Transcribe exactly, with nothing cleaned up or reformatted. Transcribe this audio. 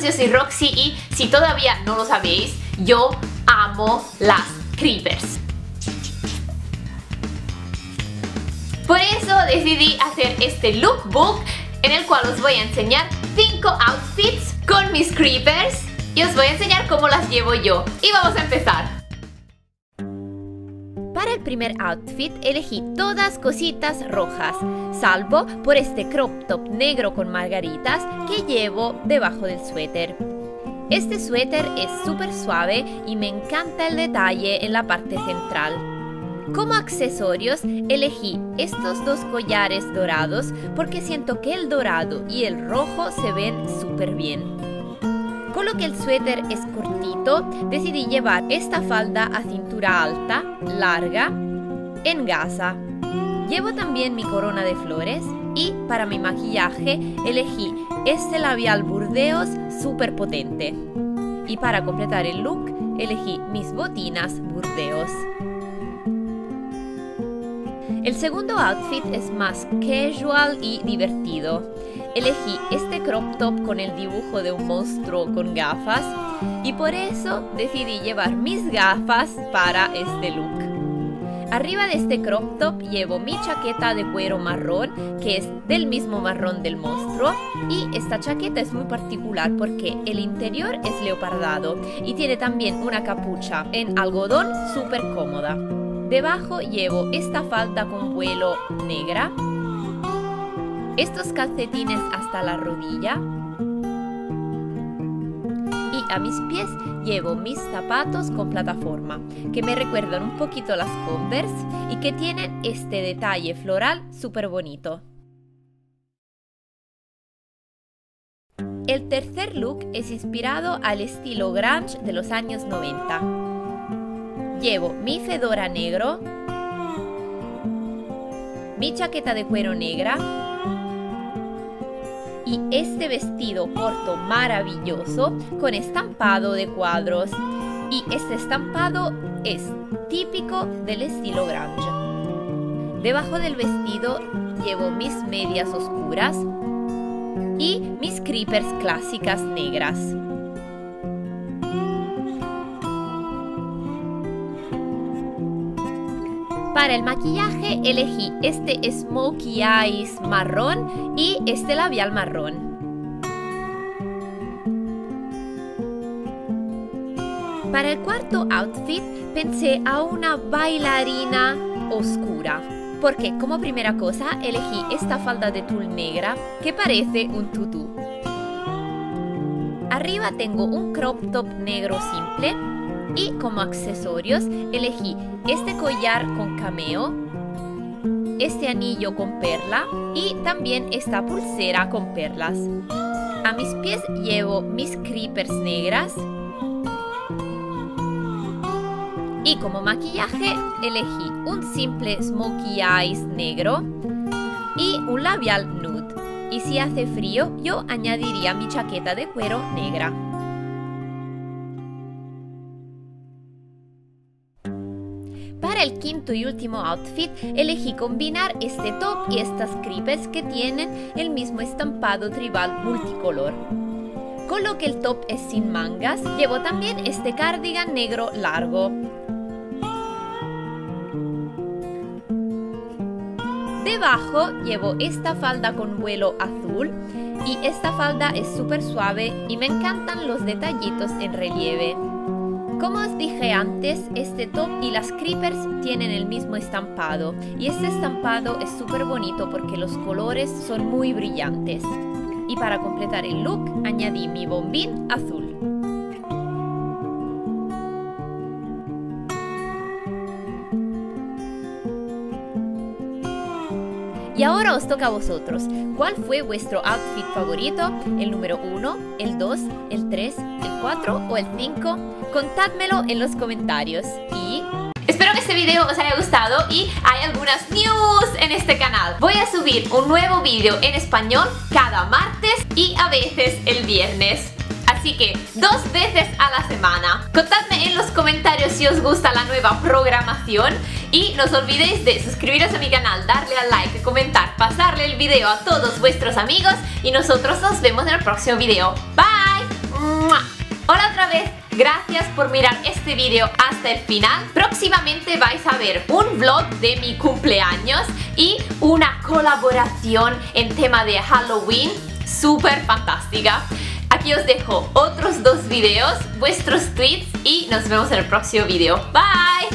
yo soy Roxy y si todavía no lo sabéis, yo amo las creepers. Por eso decidí hacer este lookbook en el cual os voy a enseñar cinco outfits con mis creepers y os voy a enseñar cómo las llevo yo. Y vamos a empezar. Para el primer outfit elegí todas cositas rojas, salvo por este crop top negro con margaritas que llevo debajo del suéter. Este suéter es súper suave y me encanta el detalle en la parte central. Como accesorios elegí estos dos collares dorados porque siento que el dorado y el rojo se ven súper bien. Con lo que el suéter es cortito, decidí llevar esta falda a cintura alta, larga, en gasa. Llevo también mi corona de flores y para mi maquillaje elegí este labial Burdeos súper potente. Y para completar el look elegí mis botinas Burdeos. El segundo outfit es más casual y divertido. Elegí este crop top con el dibujo de un monstruo con gafas y por eso decidí llevar mis gafas para este look. Arriba de este crop top llevo mi chaqueta de cuero marrón, que es del mismo marrón del monstruo, y esta chaqueta es muy particular porque el interior es leopardado y tiene también una capucha en algodón súper cómoda. Debajo llevo esta falda con vuelo negra, estos calcetines hasta la rodilla y a mis pies llevo mis zapatos con plataforma que me recuerdan un poquito las Converse y que tienen este detalle floral súper bonito. El tercer look es inspirado al estilo grunge de los años noventa. Llevo mi fedora negro, mi chaqueta de cuero negra y este vestido corto maravilloso con estampado de cuadros. Y este estampado es típico del estilo grunge. Debajo del vestido llevo mis medias oscuras y mis creepers clásicas negras. Para el maquillaje elegí este smokey eyes marrón y este labial marrón. Para el cuarto outfit pensé a una bailarina oscura, porque como primera cosa elegí esta falda de tul negra que parece un tutú. Arriba tengo un crop top negro simple. Y como accesorios elegí este collar con cameo, este anillo con perla y también esta pulsera con perlas. A mis pies llevo mis creepers negras. Y como maquillaje elegí un simple smokey eyes negro y un labial nude. Y si hace frío yo añadiría mi chaqueta de cuero negra. Para el quinto y último outfit elegí combinar este top y estas creepers que tienen el mismo estampado tribal multicolor. Con lo que el top es sin mangas, llevo también este cardigan negro largo. Debajo llevo esta falda con vuelo azul y esta falda es súper suave y me encantan los detallitos en relieve. Como os dije antes, este top y las creepers tienen el mismo estampado y este estampado es súper bonito porque los colores son muy brillantes. Y para completar el look añadí mi bombín azul. Y ahora os toca a vosotros. ¿Cuál fue vuestro outfit favorito? ¿El número uno, el dos, el tres, el cuatro o el cinco? Contádmelo en los comentarios. Y espero que este video os haya gustado y hay algunas news en este canal. Voy a subir un nuevo video en español cada martes y a veces el viernes. Así que dos veces a la semana. Contadme en los comentarios si os gusta la nueva programación. Y no os olvidéis de suscribiros a mi canal, darle al like, comentar, pasarle el video a todos vuestros amigos. Y nosotros nos vemos en el próximo video. Bye. ¡Mua! Hola otra vez, gracias por mirar este video hasta el final. Próximamente vais a ver un vlog de mi cumpleaños y una colaboración en tema de Halloween súper fantástica. Aquí os dejo otros dos videos, vuestros tweets y nos vemos en el próximo video. Bye.